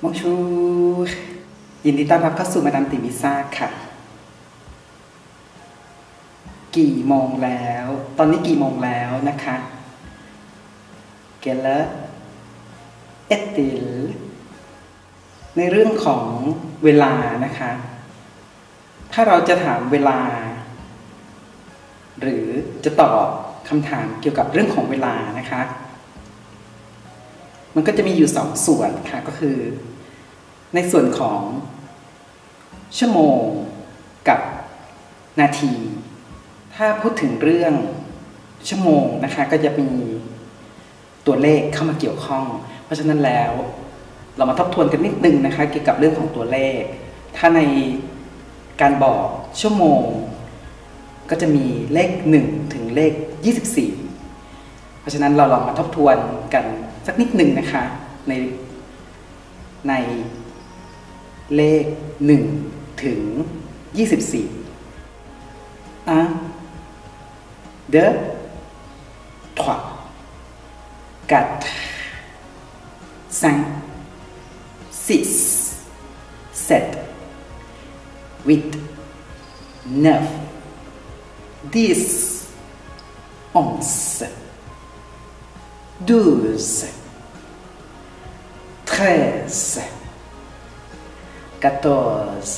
งชูยินดีต้อนรับเข้าสู่มาดามติวิซ่าค่ะกี่โมงแล้วตอนนี้กี่โมงแล้วนะคะเกลเอติลในเรื่องของเวลานะคะถ้าเราจะถามเวลาหรือจะตอบคำถามเกี่ยวกับเรื่องของเวลานะคะมันก็จะมีอยู่2 ส่วนค่ะก็คือในส่วนของชั่วโมงกับนาทีถ้าพูดถึงเรื่องชั่วโมงนะคะก็จะมีตัวเลขเข้ามาเกี่ยวข้องเพราะฉะนั้นแล้วเรามาทบทวนกันนิดนึงนะคะเกี่ยวกับเรื่องของตัวเลขถ้าในการบอกชั่วโมงก็จะมีเลข1ถึงเลข24เพราะฉะนั้นเราลองมาทบทวนกันสักนิดนึงนะคะในเลข1ถึง24 1 2 3 4 5 6 7 8 9 10 11 12 13 14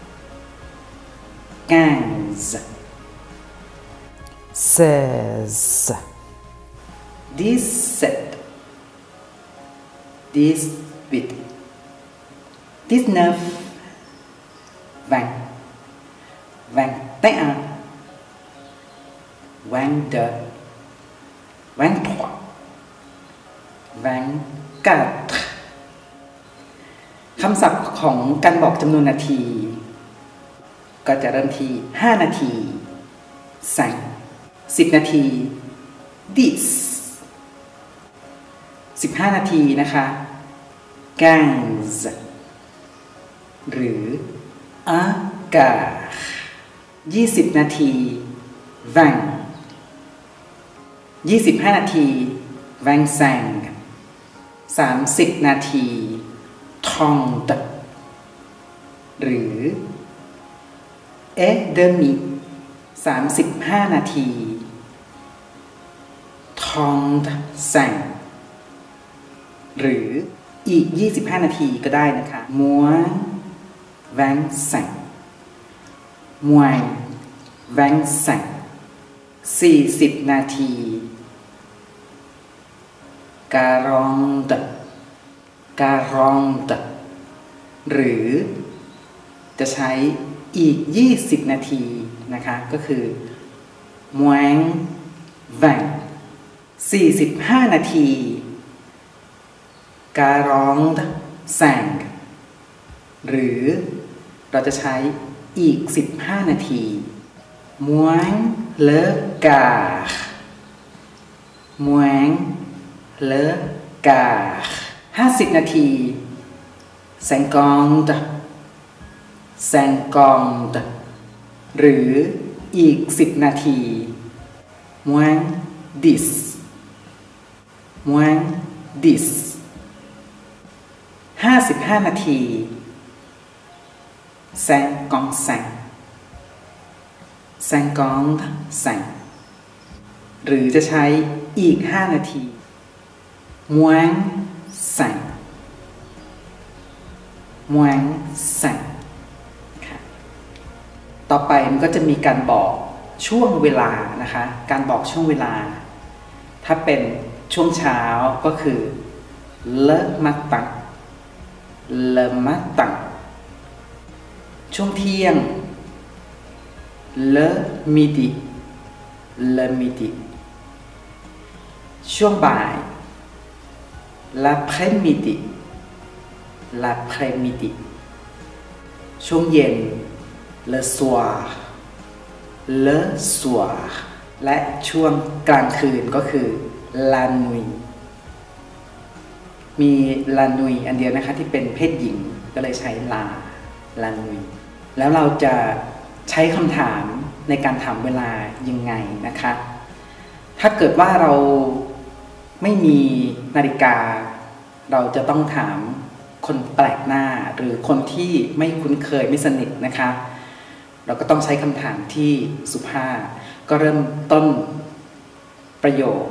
15 16 17 18 19 20 21 22 23 24คำศัพท์ของการบอกจำนวนนาทีก็จะเริ่มที่5นาที5 10นาที10 15นาทีนะคะ15หรือ15 20นาที20 25นาที25 30นาที30หรือdemi 35นาที35หรืออีก25นาทีก็ได้นะคะmoins 25 moins 25 40นาที40 หรือจะใช้อีก20นาทีนะคะก็คือ moins 20 45นาที45 หรือเราจะใช้อีก15นาที moins le quart moins le quart 50นาที50 หรืออีก10นาที moins 10 moins 10 55นาที55 หรือจะใช้อีก5นาที moins 5 ค่ะต่อไปมันก็จะมีการบอกช่วงเวลานะคะการบอกช่วงเวลาถ้าเป็นช่วงเช้าก็คือ le matin ช่วงเที่ยง le midi ช่วงบ่าย l'après-midi ช่วงเย็น le soir และช่วงกลางคืนก็คือ la nuit มี la nuit อันเดียวนะคะที่เป็นเพศหญิงก็เลยใช้ la nuit แล้วเราจะใช้คำถามในการถามเวลายังไงนะคะถ้าเกิดว่าเราไม่มีนาฬิกาเราจะต้องถามคนแปลกหน้าหรือคนที่ไม่คุ้นเคยไม่สนิทนะคะเราก็ต้องใช้คำถามที่สุภาพก็เริ่มต้นประโยค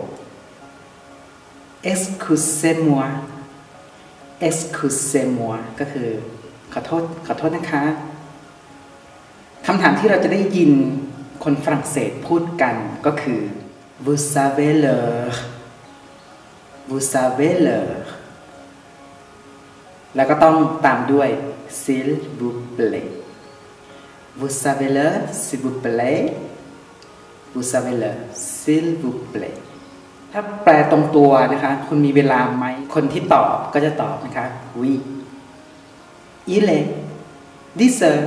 excusez-moi excusez-moi ก็คือขอโทษนะคะคำถามที่เราจะได้ยินคนฝรั่งเศสพูดกันก็คือ vous savez l'heure vous savez l'heure แล้วก็ต้องตามด้วย s'il vous plaît vous savez l'heure s'il vous plaît vous savez l'heure s'il vous plaît ถ้าแปลตรงตัวนะคะคุณมีเวลาไหมคนที่ตอบก็จะตอบนะคะ oui il est 10 heures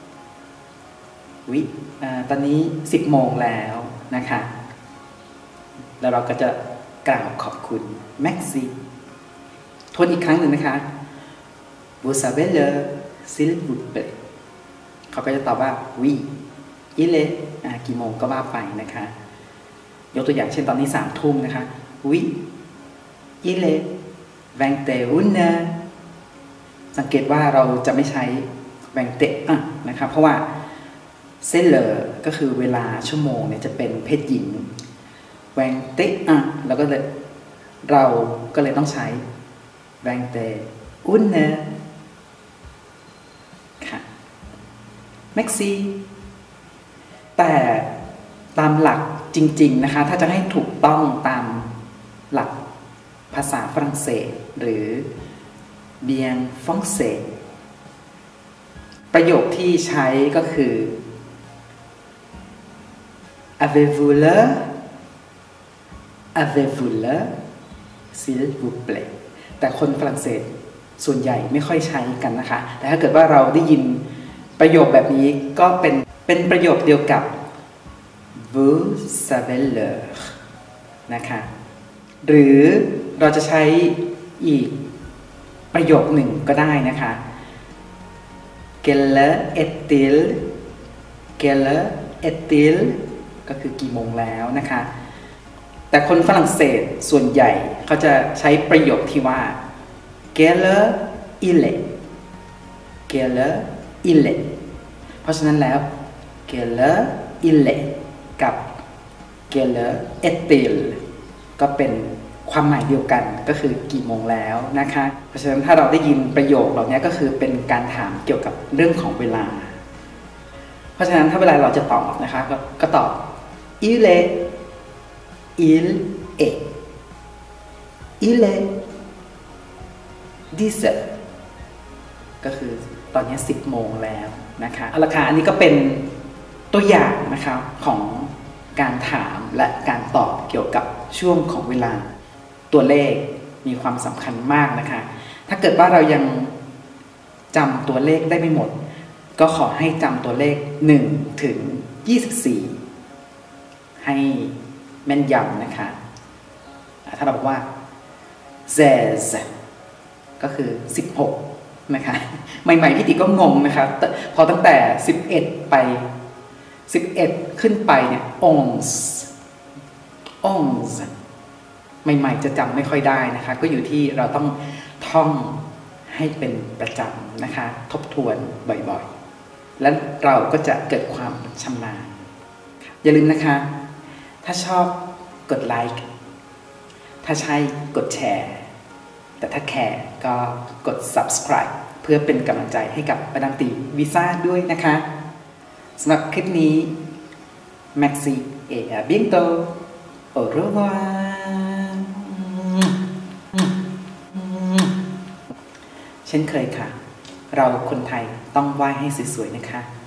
oui ตอนนี้10 โมงแล้วนะคะแล้วเราก็จะกล่าวขอบคุณ merci ทวนอีกครั้งหนึ่งนะคะ vous savez l'heure s'il vous plaît เขาก็จะตอบว่า oui il est กี่โมงก็ว่าไปนะคะยกตัวอย่างเช่นตอนนี้3 ทุ่มนะคะ oui il est 21 heures สังเกตว่าเราจะไม่ใช้21นะคะเพราะว่าเซเลอร์ก็คือเวลาชั่วโมงเนี่ยจะเป็นเพศหญิงแล้วก็เลยเราก็เลยต้องใช้21 heures ค่ะแม็กซี่แต่ตามหลักจริงๆนะคะถ้าจะให้ถูกต้องตามหลักภาษาฝรั่งเศสหรือ bien français ประโยคที่ใช้ก็คือ avez-vous l'heure avez-vous l'heure s'il vous plaît แต่คนฝรั่งเศสส่วนใหญ่ไม่ค่อยใช้กันนะคะแต่ถ้าเกิดว่าเราได้ยินประโยคแบบนี้ก็เป็นประโยคเดียวกับ vous savez l'heure นะคะหรือเราจะใช้อีกประโยคหนึ่งก็ได้นะคะ quelle heure est-il quelle heure est-il ก็คือกี่โมงแล้วนะคะแต่คนฝรั่งเศสส่วนใหญ่เขาจะใช้ประโยคที่ว่า quelle heure il est quelle heure il est เพราะฉะนั้นแล้ว quelle heure il est กับ quelle heure est-il ก็เป็นความหมายเดียวกันก็คือกี่โมงแล้วนะคะเพราะฉะนั้นถ้าเราได้ยินประโยคเหล่านี้ก็คือเป็นการถามเกี่ยวกับเรื่องของเวลาเพราะฉะนั้นถ้าเวลาเราจะตอบนะคะก็ตอบ il est il est il est 10 heures ก็คือตอนนี้10 โมงแล้วนะคะเอาละค่ะอันนี้ก็เป็นตัวอย่างนะคะของการถามและการตอบเกี่ยวกับช่วงของเวลาตัวเลขมีความสำคัญมากนะคะถ้าเกิดว่าเรายังจำตัวเลขได้ไม่หมดก็ขอให้จำตัวเลข1 ถึง 24ให้แม่นยำนะคะถ้าเราบอกว่า16ก็คือ16นะคะใหม่ๆพี่ติก็งงนะคะพอตั้งแต่11ไป11ขึ้นไปเนี่ย11ใหม่ๆจะจำไม่ค่อยได้นะคะก็อยู่ที่เราต้องท่องให้เป็นประจำนะคะทบทวนบ่อยๆแล้วเราก็จะเกิดความชำนาญอย่าลืมนะคะถ้าชอบกดไลค์ถ้าใช่กดแชร์แต่ถ้าแคร์ก็กด subscribe เพื่อเป็นกำลังใจให้กับมาดามตีวีซ่าด้วยนะคะสำหรับคลิปนี้ Maxi et à bientôt au revoir เช่นเคยค่ะเราคนไทยต้องไหว้ให้สวยๆนะคะ